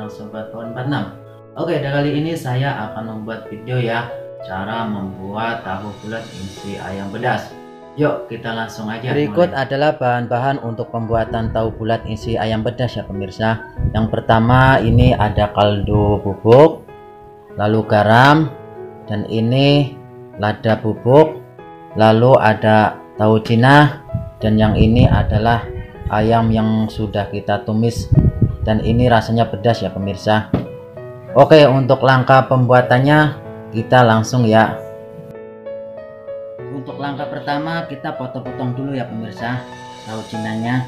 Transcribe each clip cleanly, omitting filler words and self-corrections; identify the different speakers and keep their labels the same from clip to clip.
Speaker 1: Sobat Pohon 46. Oke, kali ini saya akan membuat video ya, cara membuat tahu bulat isi ayam pedas. Yuk kita langsung aja. Berikut adalah bahan-bahan untuk pembuatan tahu bulat isi ayam pedas ya pemirsa. Yang pertama ini ada kaldu bubuk, lalu garam, dan ini lada bubuk, lalu ada tahu Cina, dan yang ini adalah ayam yang sudah kita tumis, dan ini rasanya pedas ya pemirsa. Oke, untuk langkah pembuatannya kita langsung ya. Untuk langkah pertama kita potong-potong dulu ya pemirsa tahu Cinanya.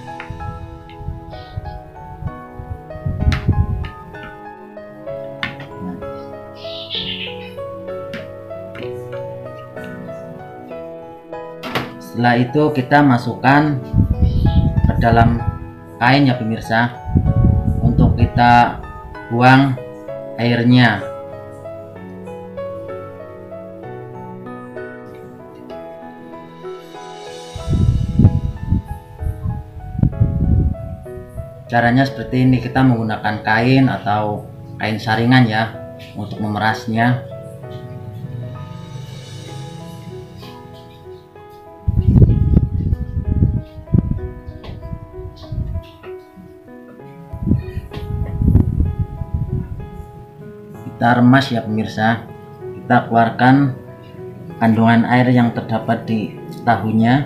Speaker 1: Setelah itu kita masukkan ke dalam kain ya pemirsa, untuk kita buang airnya. Caranya seperti ini, kita menggunakan kain atau kain saringan ya untuk memerasnya. Kita remas ya pemirsa, kita keluarkan kandungan air yang terdapat di tahunya.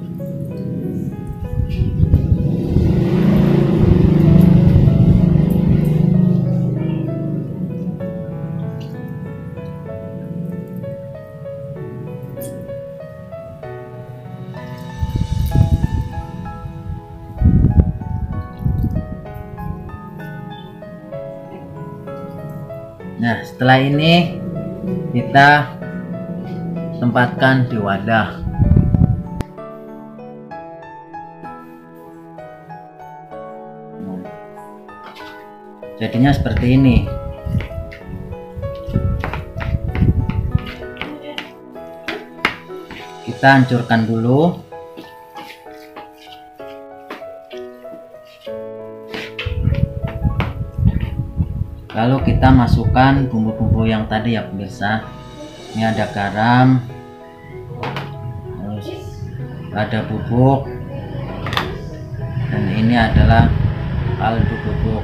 Speaker 1: Nah, setelah ini kita tempatkan di wadah. Jadinya seperti ini. Kita hancurkan dulu. Lalu kita masukkan bumbu-bumbu yang tadi ya pemirsa. Ini ada garam, terus ada bubuk, dan ini adalah kaldu bubuk.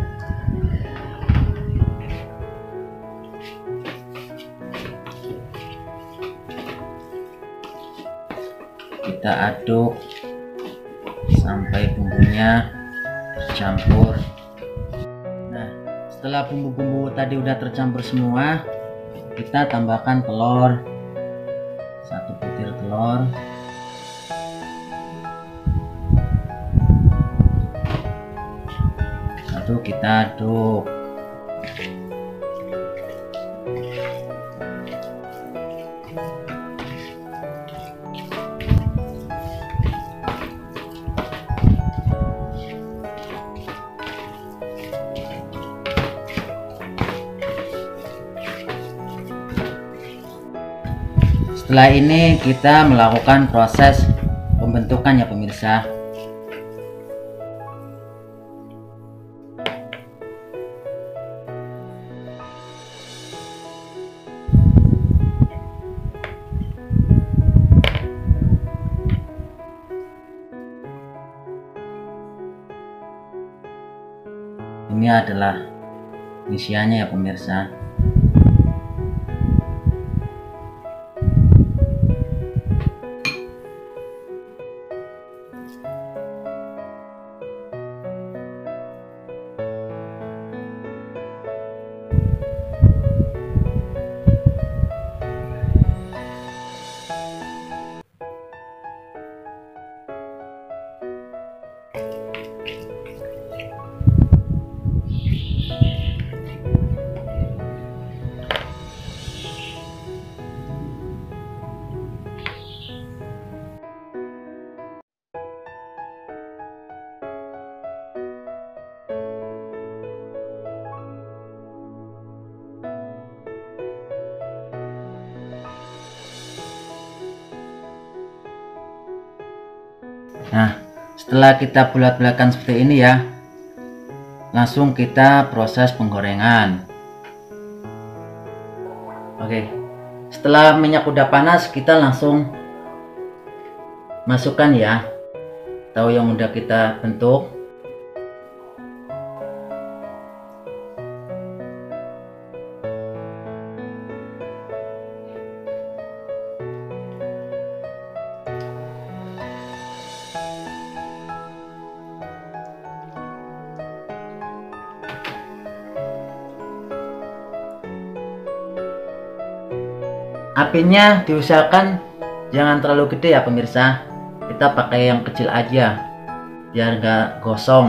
Speaker 1: Kita aduk sampai bumbunya tercampur. Setelah bumbu-bumbu tadi udah tercampur semua, kita tambahkan telur, 1 butir telur, lalu kita aduk. Setelah ini kita melakukan proses pembentukan ya pemirsa. Ini adalah isiannya ya pemirsa. Nah, setelah kita bulat-bulatkan seperti ini ya, langsung kita proses penggorengan. Oke, setelah minyak udah panas, kita langsung masukkan ya tahu yang udah kita bentuk. Apinya diusahakan jangan terlalu gede ya pemirsa, kita pakai yang kecil aja biar nggak gosong.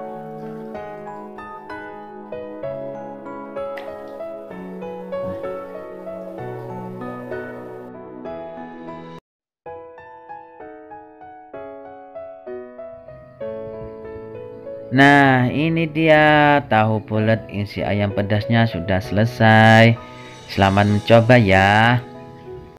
Speaker 1: Nah, ini dia tahu bulat isi ayam pedasnya sudah selesai. Selamat mencoba ya.